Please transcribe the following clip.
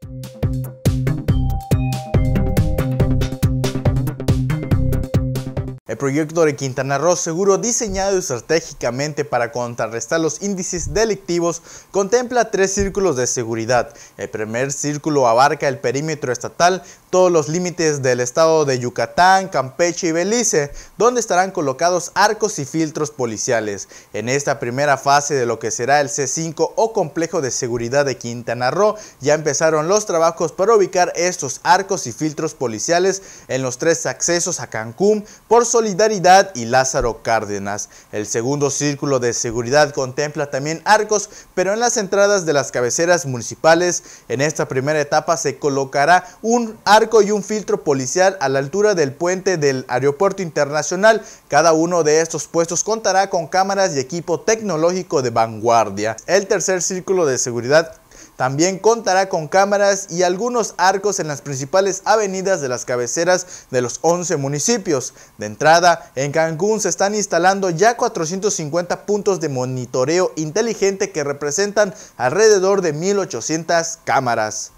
El proyecto de Quintana Roo Seguro, diseñado estratégicamente para contrarrestar los índices delictivos, contempla 3 círculos de seguridad. El primer círculo abarca el perímetro estatal, todos los límites del estado de Yucatán, Campeche y Belice, donde estarán colocados arcos y filtros policiales. En esta primera fase de lo que será el C5 o Complejo de Seguridad de Quintana Roo, ya empezaron los trabajos para ubicar estos arcos y filtros policiales en los 3 accesos a Cancún, por Solidaridad y Lázaro Cárdenas. El segundo círculo de seguridad contempla también arcos, pero en las entradas de las cabeceras municipales. En esta primera etapa se colocará un arco y un filtro policial a la altura del puente del Aeropuerto Internacional. Cada uno de estos puestos contará con cámaras y equipo tecnológico de vanguardia. El tercer círculo de seguridad también contará con cámaras y algunos arcos en las principales avenidas de las cabeceras de los 11 municipios. De entrada, en Cancún se están instalando ya 450 puntos de monitoreo inteligente que representan alrededor de 1,800 cámaras.